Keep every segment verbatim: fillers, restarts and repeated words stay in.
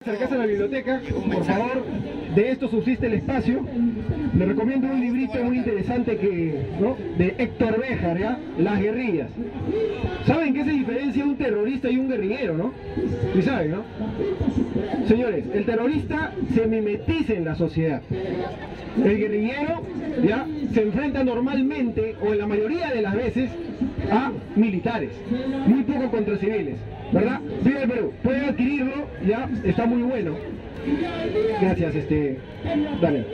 Acercarse a la biblioteca, por favor, de esto subsiste el espacio. Les recomiendo un librito muy interesante que, ¿no? de Héctor Béjar, ¿ya? Las guerrillas. ¿Saben qué se diferencia un terrorista y un guerrillero, no? ¿Sí saben, no? Señores, el terrorista se mimetiza en la sociedad. El guerrillero, ¿ya? se enfrenta normalmente, o en la mayoría de las veces, a militares, muy poco contra civiles, ¿verdad? Viva el Perú, pueden adquirirlo, ya está muy bueno. Gracias, este, dale.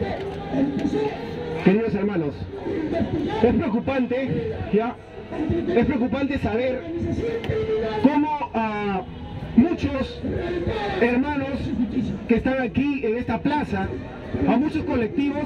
Queridos hermanos, es preocupante, ya, es preocupante saber cómo a muchos hermanos que están aquí en esta plaza, a muchos colectivos,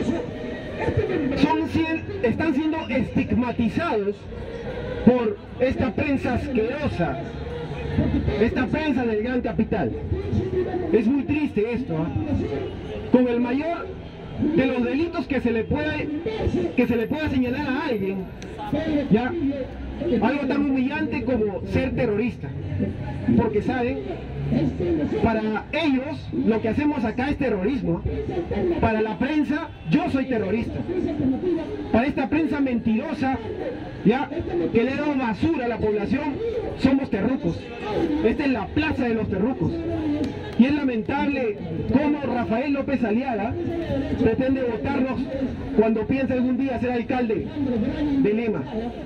son, están siendo estigmatizados por esta prensa asquerosa, esta prensa del gran capital. Es muy triste esto, ¿eh? Con el mayor de los delitos que se le puede que se le pueda señalar a alguien, ya, algo tan humillante como ser terrorista, porque saben, para ellos lo que hacemos acá es terrorismo. Para la prensa, yo soy terrorista. Para esta prensa mentirosa, ya, que le ha dado basura a la población, somos terrucos. Esta es la plaza de los terrucos. Y es lamentable cómo Rafael López Aliaga pretende votarnos cuando piensa algún día ser alcalde de Lima.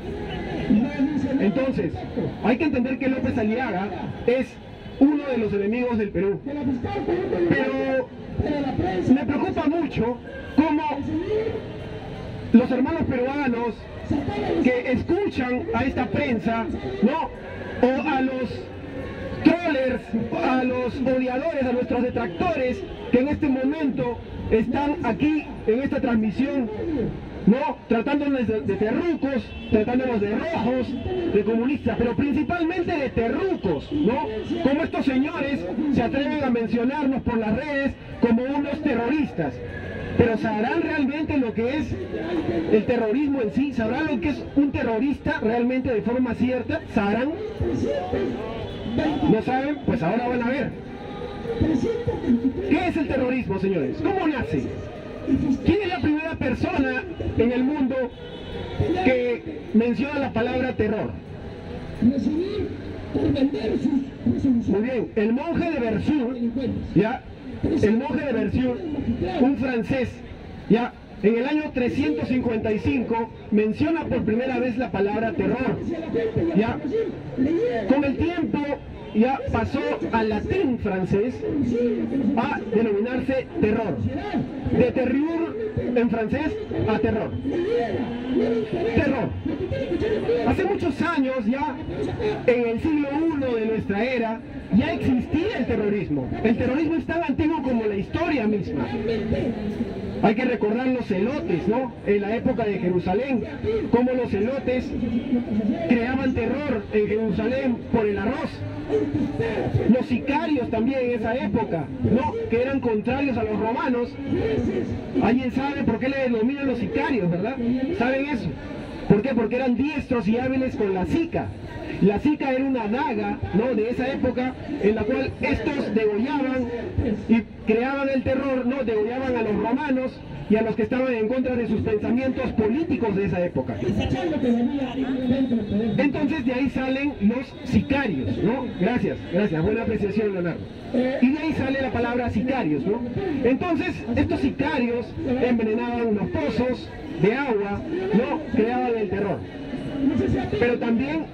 Entonces, hay que entender que López Aliaga es uno de los enemigos del Perú. Pero me preocupa mucho cómo los hermanos peruanos que escuchan a esta prensa, ¿no? o a los trollers, a los odiadores, a nuestros detractores que en este momento están aquí en esta transmisión, ¿no? tratándonos de, de terrucos, tratándonos de rojos, de comunistas, pero principalmente de terrucos, ¿no? Como estos señores se atreven a mencionarnos por las redes como unos terroristas. Pero ¿sabrán realmente lo que es el terrorismo en sí? ¿Sabrán lo que es un terrorista realmente de forma cierta? ¿Sabrán? ¿No saben? Pues ahora van a ver. ¿Qué es el terrorismo, señores? ¿Cómo nace? ¿Quién es la primera persona en el mundo que menciona la palabra terror? Muy bien, el monje de Versur, ¿ya? El monje de Versur, un francés, ¿ya? En el año trescientos cincuenta y cinco menciona por primera vez la palabra terror, ¿ya? Con el tiempo ya pasó al latín francés a denominarse terror, de terror en francés a terror. Terror. Hace muchos años ya, en el siglo primero de nuestra era, ya existía el terrorismo. El terrorismo es tan antiguo como la historia misma. Hay que recordar los celotes, ¿no? En la época de Jerusalén, cómo los celotes creaban terror en Jerusalén por el arroz. Los sicarios también en esa época, ¿no? Que eran contrarios a los romanos. ¿Alguien sabe por qué le denominan los sicarios, verdad? ¿Saben eso? ¿Por qué? Porque eran diestros y hábiles con la sica. La sica era una daga, ¿no? de esa época en la cual estos degollaban y creaban el terror, ¿no? degollaban a los romanos y a los que estaban en contra de sus pensamientos políticos de esa época. Entonces de ahí salen los sicarios, ¿no? Gracias, gracias, buena apreciación, Leonardo. Y de ahí sale la palabra sicarios, ¿no? Entonces estos sicarios envenenaban los pozos de agua, ¿no? creaban el terror. Pero también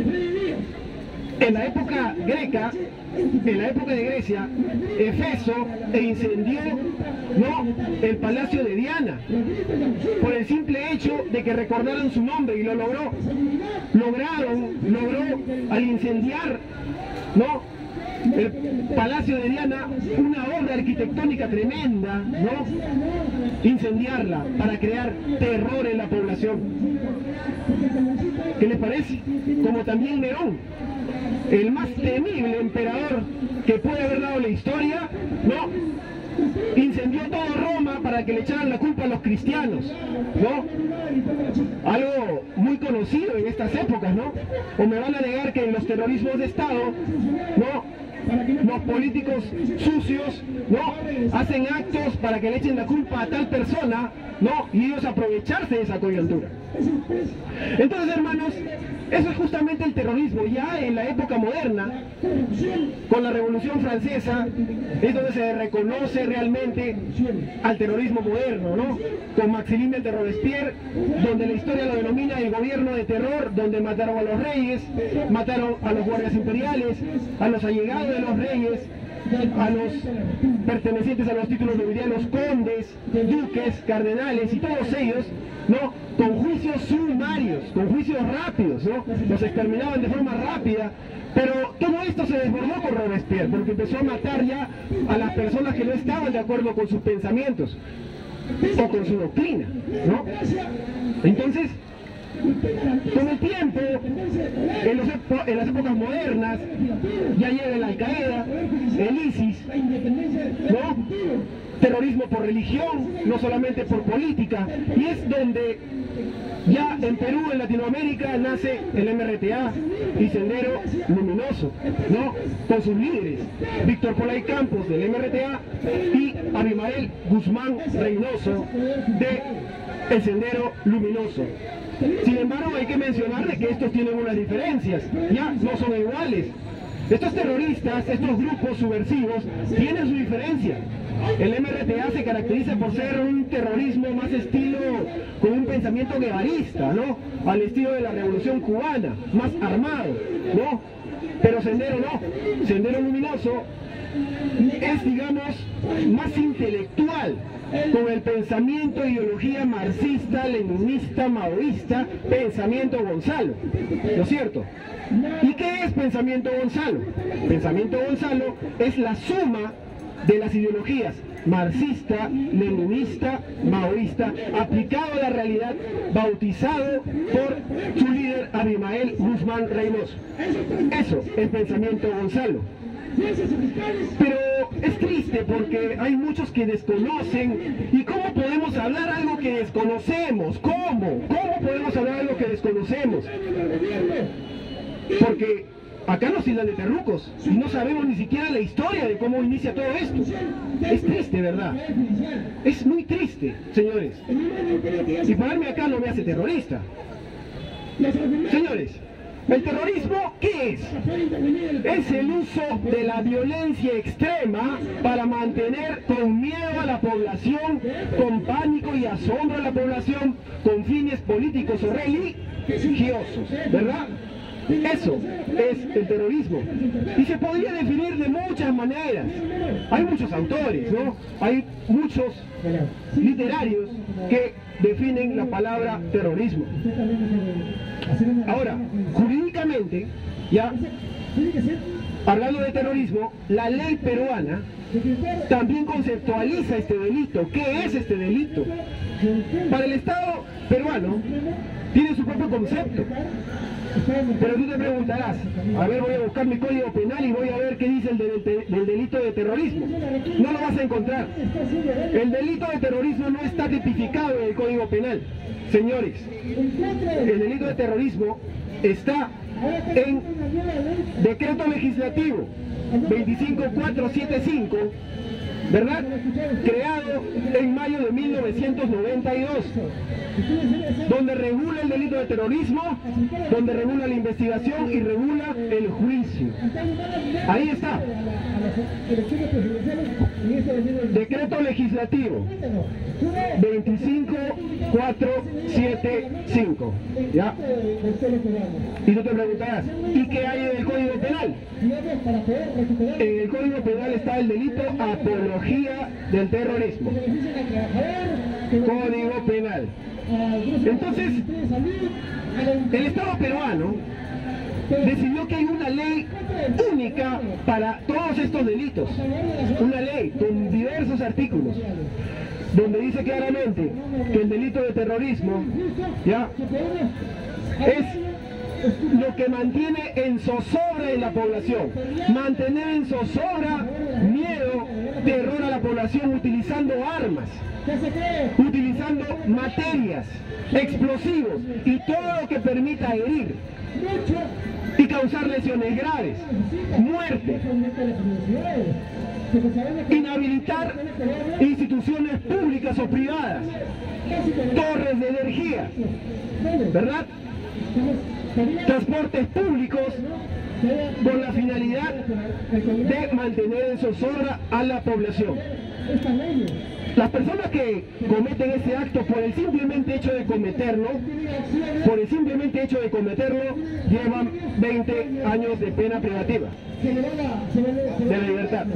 en la época greca, en la época de Grecia, Efeso incendió, ¿no? el palacio de Diana por el simple hecho de que recordaran su nombre, y lo logró. Lograron, logró al incendiar, ¿no? el palacio de Diana, una obra arquitectónica tremenda, ¿no? incendiarla para crear terror en la población. ¿Qué les parece? Como también Nerón, el más temible emperador que puede haber dado la historia, ¿no? incendió todo Roma para que le echaran la culpa a los cristianos, ¿no? Algo muy conocido en estas épocas, ¿no? O me van a negar que en los terrorismos de Estado, ¿no? los políticos sucios, ¿no?, hacen actos para que le echen la culpa a tal persona, ¿no?, y ellos aprovecharse de esa coyuntura. Entonces, hermanos, eso es justamente el terrorismo. Ya en la época moderna, con la Revolución Francesa, es donde se reconoce realmente al terrorismo moderno, ¿no? Con Maximilien de Robespierre, donde la historia lo denomina el gobierno de terror, donde mataron a los reyes, mataron a los guardias imperiales, a los allegados de los reyes, a los pertenecientes a los títulos nobiliarios, condes, duques, cardenales y todos ellos, ¿no?, con juicios sumarios, con juicios rápidos, ¿no? Los exterminaban de forma rápida, pero todo esto se desbordó con Robespierre, porque empezó a matar ya a las personas que no estaban de acuerdo con sus pensamientos o con su doctrina, ¿no? Entonces, con el tiempo, en, los en las épocas modernas, ya llega la Al-Qaeda, el ISIS, ¿no?, terrorismo por religión, no solamente por política, y es donde ya en Perú, en Latinoamérica, nace el M R T A y Sendero Luminoso, ¿no?, con sus líderes, Víctor Polay Campos del M R T A y Abimael Guzmán Reynoso de el Sendero Luminoso. Sin embargo, hay que mencionarle que estos tienen unas diferencias, ya no son iguales. Estos terroristas, estos grupos subversivos, tienen su diferencia. El M R T A se caracteriza por ser un terrorismo más estilo, con un pensamiento guevarista, ¿no?, al estilo de la Revolución Cubana, más armado, ¿no? Pero Sendero no, Sendero Luminoso es, digamos, más intelectual, con el pensamiento e ideología marxista, leninista, maoísta, pensamiento Gonzalo, ¿no es cierto? ¿Y qué es pensamiento Gonzalo? Pensamiento Gonzalo es la suma de las ideologías marxista, leninista, maoísta, aplicado a la realidad, bautizado por su líder Abimael Guzmán Reynoso. Eso es pensamiento Gonzalo. Pero es triste porque hay muchos que desconocen. ¿Y cómo podemos hablar algo que desconocemos? ¿Cómo? ¿Cómo podemos hablar algo que desconocemos? Porque acá nos tildan de terrucos y no sabemos ni siquiera la historia de cómo inicia todo esto. Es triste, ¿verdad? Es muy triste, señores. Y pararme acá no me hace terrorista. Señores, ¿el terrorismo qué es? Es el uso de la violencia extrema para mantener con miedo a la población, con pánico y asombro a la población, con fines políticos o religiosos, ¿verdad? Eso es el terrorismo. Y se podría definir de muchas maneras. Hay muchos autores, ¿no? Hay muchos literarios que definen la palabra terrorismo. Ahora, jurídicamente, ya, hablando de terrorismo, la ley peruana también conceptualiza este delito. ¿Qué es este delito? Para el Estado peruano tiene su propio concepto. Pero tú te preguntarás, a ver, voy a buscar mi código penal y voy a ver qué dice el del, del delito de terrorismo. No lo vas a encontrar. El delito de terrorismo no está tipificado en el código penal. Señores, el delito de terrorismo está en decreto legislativo veinticinco mil cuatrocientos setenta y cinco, ¿verdad?, creado en mayo de mil novecientos noventa y dos, donde regula el delito de terrorismo, donde regula la investigación y regula el juicio. Ahí está. Decreto legislativo veinticinco mil cuatrocientos setenta y cinco. ¿Ya? Y tú te preguntarás, ¿y qué hay en el Código Penal? En el Código Penal está el delito apología del terrorismo. Código Penal. Entonces, el Estado peruano decidió que hay una ley única para todos estos delitos, una ley con diversos artículos, donde dice claramente que el delito de terrorismo, ya, es lo que mantiene en zozobra en la población, mantener en zozobra, miedo, terror a la población utilizando armas, utilizando materias, explosivos y todo lo que permita herir y causar lesiones graves, muerte, inhabilitar instituciones públicas o privadas, torres de energía, ¿verdad? Transportes públicos con la finalidad de mantener en zozobra a la población. Las personas que cometen ese acto por el simplemente hecho de cometerlo, por el simplemente hecho de cometerlo, llevan veinte años de pena privativa de la libertad.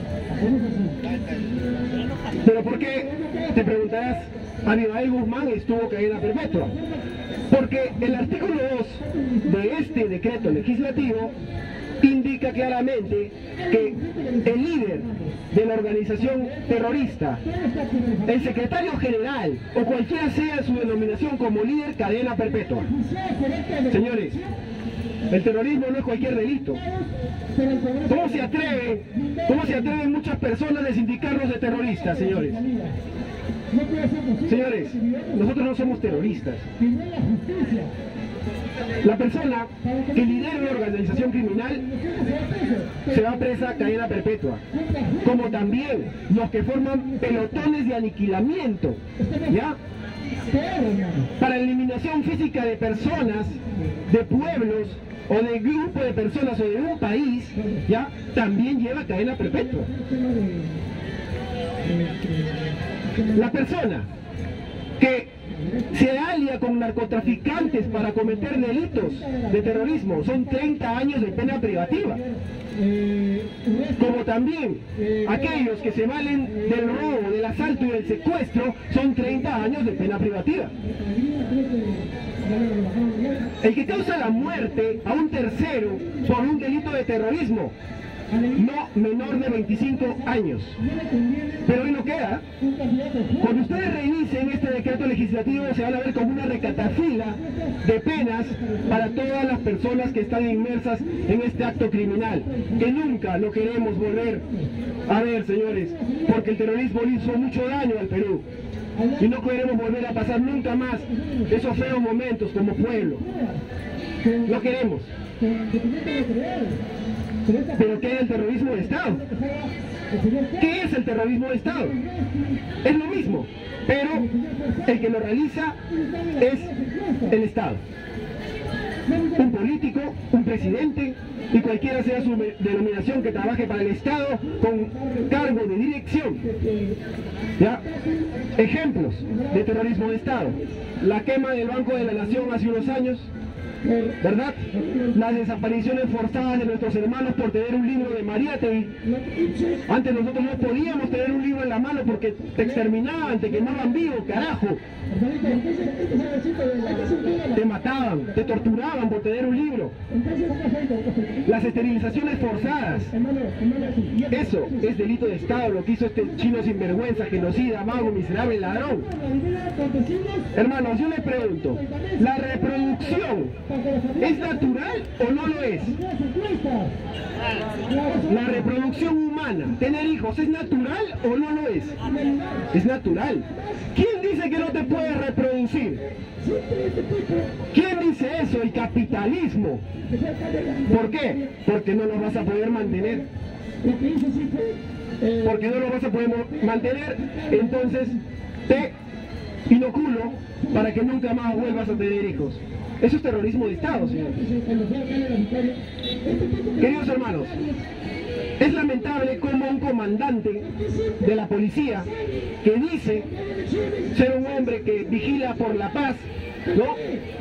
Pero ¿por qué? Te preguntarás, Abimael Guzmán estuvo cadena perpetua. Porque el artículo dos de este decreto legislativo indica claramente que el líder de la organización terrorista, el secretario general o cualquiera sea su denominación como líder, cadena perpetua. Señores, el terrorismo no es cualquier delito. ¿Cómo se atreven, cómo se atreven muchas personas a desindicarnos de terroristas, señores? Señores, nosotros no somos terroristas. La persona que lidera una organización criminal se va presa a cadena perpetua, como también los que forman pelotones de aniquilamiento, ¿ya? Para eliminación física de personas, de pueblos o de grupo de personas o de un país, ¿ya? También lleva cadena perpetua. La persona que se alia con narcotraficantes para cometer delitos de terrorismo son treinta años de pena privativa. Como también aquellos que se valen del robo, del asalto y del secuestro son treinta años de pena privativa. El que causa la muerte a un tercero por un delito de terrorismo, no menor de veinticinco años. Pero hoy no queda. Cuando ustedes revisen este decreto legislativo se van a ver como una recatafila de penas para todas las personas que están inmersas en este acto criminal, que nunca lo queremos volver a ver, señores, porque el terrorismo le hizo mucho daño al Perú y no queremos volver a pasar nunca más esos feos momentos como pueblo. No queremos. ¿Pero qué es el terrorismo de Estado? ¿Qué es el terrorismo de Estado? Es lo mismo, pero el que lo realiza es el Estado. Un político, un presidente y cualquiera sea su denominación que trabaje para el Estado con cargo de dirección. ¿Ya? Ejemplos de terrorismo de Estado. La quema del Banco de la Nación hace unos años, ¿verdad? Las desapariciones forzadas de nuestros hermanos por tener un libro de Mariátegui. Antes nosotros no podíamos tener un libro en la mano porque te exterminaban, te quemaban vivo, carajo. Te mataban, te torturaban por tener un libro. Las esterilizaciones forzadas. Eso es delito de Estado, lo que hizo este chino sinvergüenza, genocida, vago, miserable, ladrón. Hermanos, yo les pregunto, ¿la reproducción es natural o no lo es? La reproducción humana, tener hijos, ¿es natural o no lo es? Es natural. ¿Quién dice que no te puedes reproducir? ¿Quién dice eso? El capitalismo. ¿Por qué? Porque no lo vas a poder mantener. Porque no lo vas a poder mantener, entonces te inoculo para que nunca más vuelvas a tener hijos. Eso es terrorismo de Estado, señores. Queridos hermanos, es lamentable como un comandante de la policía que dice ser un hombre que vigila por la paz, ¿no?,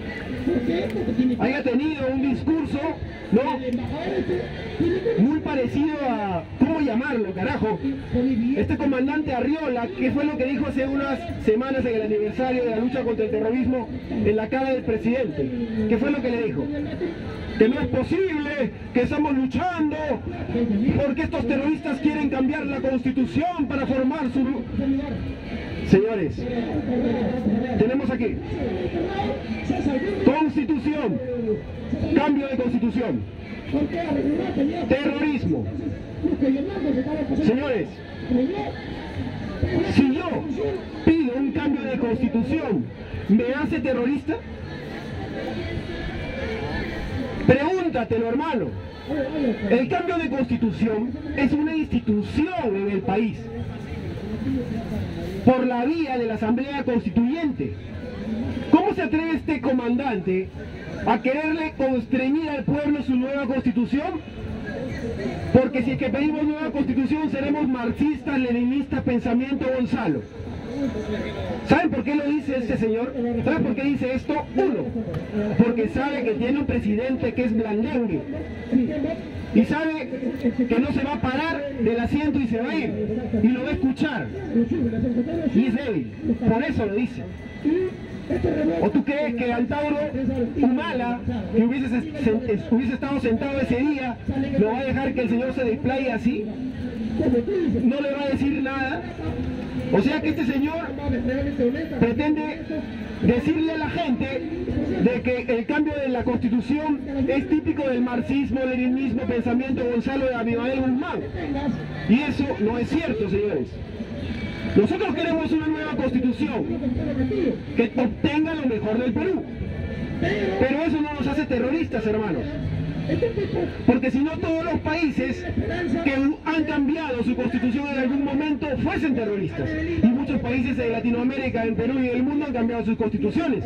haya tenido un discurso, ¿no?, muy parecido a, ¿cómo llamarlo, carajo? Este comandante Arriola, ¿qué fue lo que dijo hace unas semanas en el aniversario de la lucha contra el terrorismo en la cara del presidente? ¿Qué fue lo que le dijo? Que no es posible, que estamos luchando porque estos terroristas quieren cambiar la constitución para formar su... Señores, tenemos aquí constitución, cambio de constitución, terrorismo. Señores, Si yo pido un cambio de constitución, ¿me hace terrorista? Pregúntatelo, hermano. El cambio de constitución es una institución en el país, por la vía de la Asamblea Constituyente. ¿Cómo se atreve este comandante a quererle constreñir al pueblo su nueva constitución? Porque si es que pedimos nueva constitución seremos marxistas, leninistas, pensamiento Gonzalo. ¿Saben por qué lo dice este señor? ¿Saben por qué dice esto? Uno, porque sabe que tiene un presidente que es blandengue y sabe que no se va a parar del asiento y se va a ir y lo va a escuchar y es débil, por eso lo dice. ¿O tú crees que Antauro Humala, que hubiese, se, hubiese estado sentado ese día, lo va a dejar que el señor se desplaye así? ¿No le va a decir nada? O sea que este señor pretende decirle a la gente de que el cambio de la Constitución es típico del marxismo, leninismo, pensamiento Gonzalo de Abimael Guzmán. Y eso no es cierto, señores. Nosotros queremos una nueva Constitución que obtenga lo mejor del Perú. Pero eso no nos hace terroristas, hermanos. Porque si no, todos los países que han cambiado su constitución en algún momento fuesen terroristas. Y muchos países de Latinoamérica, en Perú y en el mundo han cambiado sus constituciones.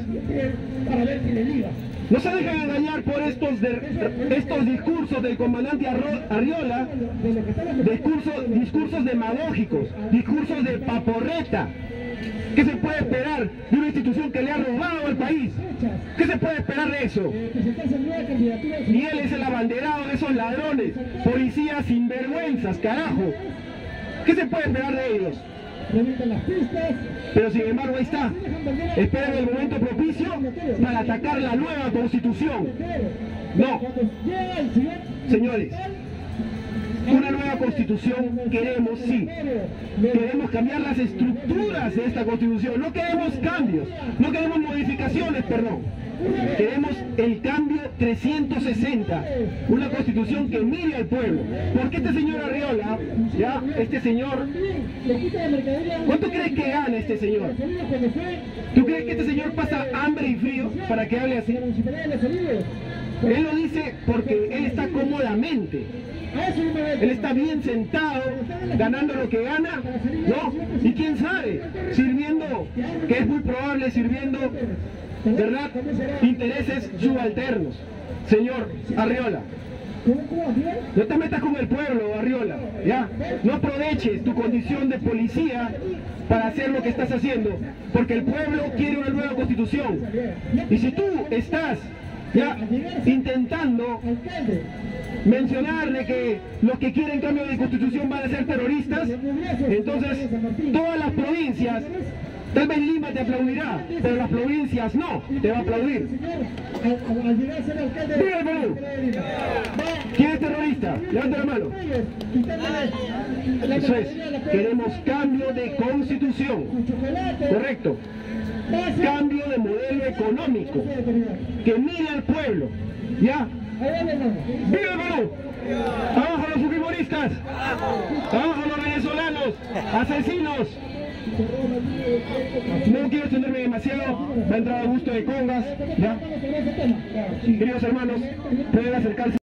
No se dejen engañar por estos, de, estos discursos del comandante Arriola, discursos, discursos demagógicos, discursos de paporreta. ¿Qué se puede esperar de una institución que le ha robado al país? ¿Qué se puede esperar de eso? Y él es el abanderado de esos ladrones, policías sinvergüenzas, carajo. ¿Qué se puede esperar de ellos? Pero sin embargo ahí está, esperan el momento propicio para atacar la nueva Constitución. No, señores, una nueva Constitución queremos, sí. Queremos cambiar las estructuras de esta Constitución. No queremos cambios, no queremos modificaciones, perdón. Queremos el cambio trescientos sesenta, una Constitución que mire al pueblo. Porque este señor Arriola, ya, este señor, ¿cuánto crees que gana este señor? ¿Tú crees que este señor pasa hambre y frío para que hable así? Él lo dice porque él está cómodamente. Él está bien sentado, ganando lo que gana, ¿no? Y quién sabe, sirviendo, que es muy probable, sirviendo, ¿verdad?, intereses subalternos. Señor Arriola, no te metas con el pueblo, Arriola, ¿ya? No aproveches tu condición de policía para hacer lo que estás haciendo, porque el pueblo quiere una nueva Constitución. Y si tú estás, ya, intentando mencionarle que los que quieren cambio de constitución van a ser terroristas, entonces todas las provincias, tal vez Lima te aplaudirá, pero las provincias no, te va a aplaudir. ¡Viva el Perú! ¿Quién es terrorista? Levanta la mano. Eso es, queremos cambio de constitución, correcto. Cambio de modelo económico, que mire al pueblo, ¿ya? ¡Viva el Perú! ¡Abajo los fujimoristas! ¡Abajo los venezolanos! ¡Asesinos! No quiero extenderme demasiado, va a entrar Augusto de Congas, ¿ya? Queridos hermanos, pueden acercarse.